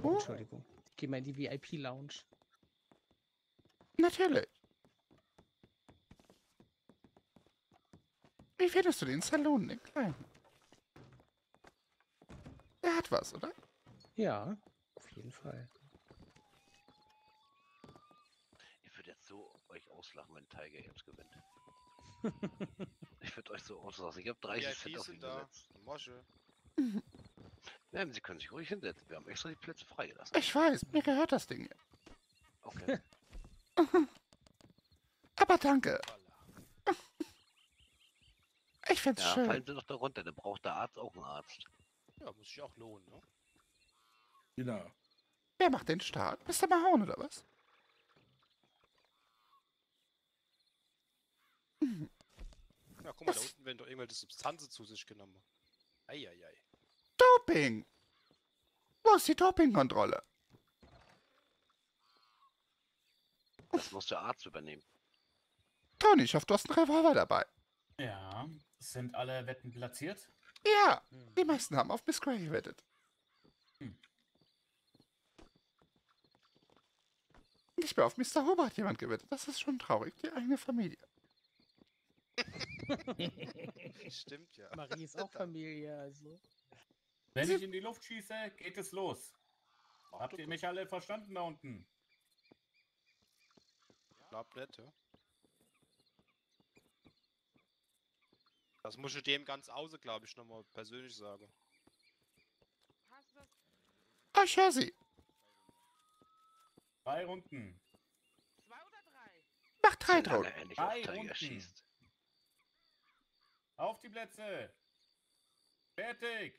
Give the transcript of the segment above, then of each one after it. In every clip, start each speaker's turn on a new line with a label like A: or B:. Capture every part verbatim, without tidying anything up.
A: Oh.
B: Entschuldigung. Ich gehe mal in die V I P-Lounge.
A: Natürlich. Wie findest du den Saloon, den kleinen? Der hat was, oder?
B: Ja, auf jeden Fall.
C: Ich würde jetzt so euch auslachen, wenn Tiger Games gewinnt. Ich würde euch so auslachen. Ich habe dreißig Cent auf ihn
D: sind da.
C: gesetzt.
D: Mosche.
C: Ja, Sie können sich ruhig hinsetzen. Wir haben extra die Plätze freigelassen.
A: Ich weiß, mir gehört das Ding.
C: Okay.
A: Aber danke. Ich find's
C: Ja,
A: schön.
C: fallen Sie doch da runter. Dann braucht der Arzt auch einen Arzt.
D: Ja, muss sich auch lohnen, ne?
E: Genau.
A: Wer macht den Start? Mister Mahone oder was?
D: Ja, guck mal, da unten werden doch irgendwelche Substanzen zu sich genommen. Eieiei.
A: Doping! Wo ist die Dopingkontrolle?
C: Das muss der Arzt übernehmen.
A: Tony, ich hoffe, du hast einen Revolver dabei.
E: Ja, sind alle Wetten platziert?
A: Ja, die meisten haben auf Miss Gray gewettet.
E: Hm.
A: Nicht mehr auf Mister Huber hat jemand gewettet. Das ist schon traurig. Die eigene Familie.
D: Stimmt ja.
B: Marie ist auch Familie, also.
E: Wenn ich in die Luft schieße, geht es los. Habt ihr mich alle verstanden da unten?
D: Glaub nicht, ja? Das muss ich dem ganz außer, glaube ich, nochmal persönlich sagen.
A: Oh, ich höre sie.
E: Drei Runden.
F: Zwei oder drei?
A: Mach drei
C: Solange
A: drauf.
C: er nicht auf
E: Drei
C: Tiger
E: Runden.
C: schießt.
E: Auf die Plätze. Fertig.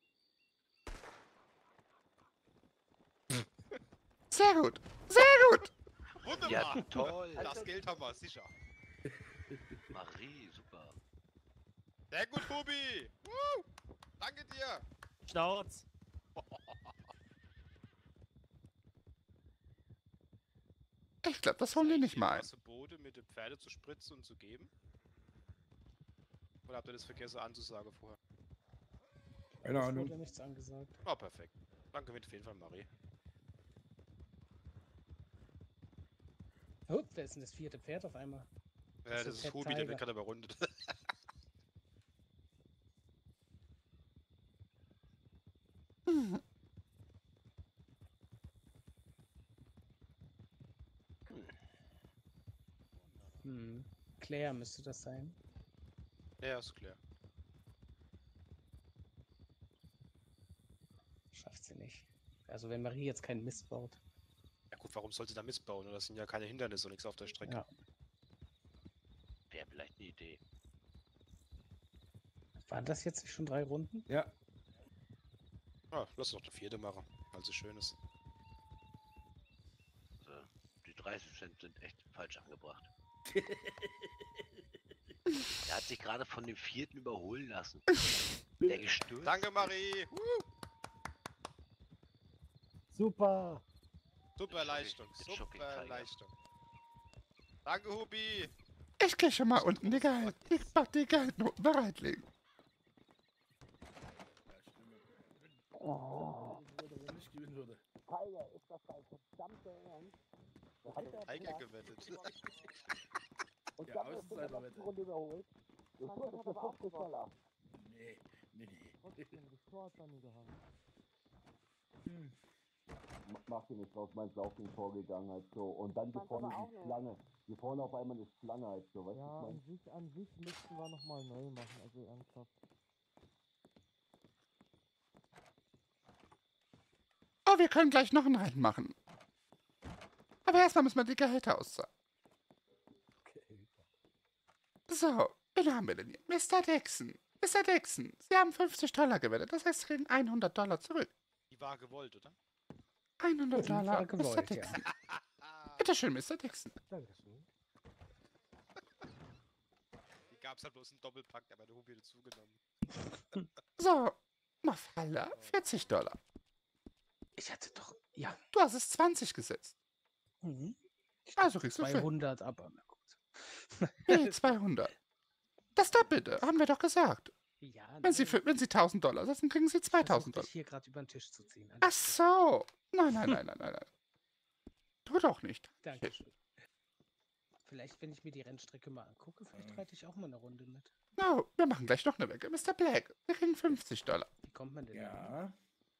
A: Sehr gut. Sehr gut.
D: Wunderbar!
C: Ja, toll.
D: Das Geld haben wir, sicher.
C: Marie, super.
D: Sehr gut, Hubi! Woo! Danke dir!
G: Schnauz!
A: Ich glaube, das wollen die nicht mal.
D: Was verboten, mit den Pferde zu spritzen und zu geben? Oder habt ihr das vergessen anzusagen vorher?
E: Keine
B: Es
E: Ahnung.
B: wurde nichts angesagt.
D: Ah, perfekt. Danke mit auf jeden Fall, Marie.
B: Oh, wer ist denn das vierte Pferd auf einmal?
D: Ja,
B: Das
D: das
B: ist
D: ist
B: Ted
D: Hubi, der
B: Tiger.
D: wird gerade überrundet.
B: Hm. Claire müsste das sein.
D: Ja, ist klar.
B: Schafft sie nicht. Also wenn Marie jetzt keinen Mist baut.
D: Ja gut, warum sollte da missbauen? Das sind ja keine Hindernisse und nichts auf der Strecke.
B: Ja.
C: Wäre vielleicht eine Idee.
B: Waren das jetzt nicht schon drei Runden?
E: Ja.
D: Ah, lass doch eine vierte machen, also schön ist.
C: Also, die dreißig Cent sind echt falsch angebracht. Er hat sich gerade von dem vierten überholen lassen. Der gestürzt.
D: Danke, Marie!
G: Super!
D: Super Leistung,
C: Jetzt schock ich
D: super
C: Tiger.
D: Leistung. Danke, Hubi!
A: Ich gehe schon mal unten die Gehalt, die, die Gehaltnoten bereitlegen.
E: Oh. Wenn ich gewinnen würde.
G: Tiger, ist das dein verdammter Ernst? Hat der
D: Tiger
G: Platz
D: gewettet.
G: und
E: Ja,
G: dann ist
E: Außenseiter
G: der
E: Wette.
G: Runde überholt. Das ist für fünfzig Dollar.
E: Nee, nee, nee.
G: Trotzdem, das Tor hat dann gehabt.
E: Hm.
H: Mach dir nicht draus, meinst du auch den vorgegangen halt so. Und dann hier
G: Fand
H: vorne
G: aber auch
H: die
G: nicht.
H: Schlange. Hier vorne auf einmal eine Schlange halt so, weißt du,
G: Ja,
H: was ich
G: an
H: mein?
G: sich, an sich müssten wir nochmal neu machen, also ernsthaft.
A: Oh, wir können gleich noch einen Rennen machen. Aber erstmal müssen wir die Gehälter auszahlen. So, wen haben wir denn hier? Mister Dixon. Mister Dixon, Sie haben fünfzig Dollar gewettet. Das heißt, Sie kriegen hundert Dollar zurück.
D: Die war gewollt, oder?
A: hundert
B: Die war
A: Dollar, Mister
B: gewollt, ja.
A: Dixon. Bitte schön, Mister Dixon.
G: Dankeschön.
D: Die gab's halt bloß einen Doppelpack, aber der Hubi hat zugenommen.
A: So, Mafalla, vierzig Dollar.
B: Ich hatte doch. Ja.
A: Du hast es zwanzig gesetzt.
B: Mhm.
A: Also kriegst du für
B: zweihundert, aber na gut.
A: nee, zweihundert. Das Doppelte, haben wir doch gesagt.
B: Ja,
A: Wenn Sie, für, wenn Sie tausend Dollar setzen, kriegen Sie zweitausend
B: Dollar.
A: Dollar.
B: hier gerade über den Tisch zu ziehen.
A: Ach so. Nein, nein, nein, nein, nein, nein. Tu doch nicht.
B: Dankeschön. Vielleicht, wenn ich mir die Rennstrecke mal angucke, vielleicht
E: Mhm.
B: reite ich auch mal eine Runde mit.
A: No, wir machen gleich noch eine Wecke. Mister Black, wir kriegen fünfzig Dollar.
B: Wie kommt man denn da?
E: Ja.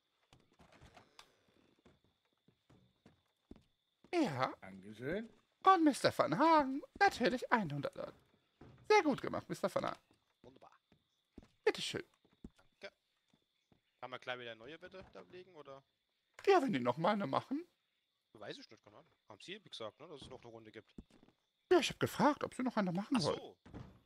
A: Ja,
E: Dankeschön.
A: und Mister Van Hagen, natürlich hundert Dollar. Sehr gut gemacht, Mister Van Hagen.
C: Wunderbar.
A: Bitteschön.
D: Kann man gleich wieder eine neue Wette da legen, oder?
A: Ja, wenn die noch mal eine machen.
D: Weiß ich nicht, keine Ahnung. Haben Sie gesagt, ne, dass es noch eine Runde gibt?
A: Ja, ich habe gefragt, ob sie noch eine machen
D: Ach
A: wollen.
D: so.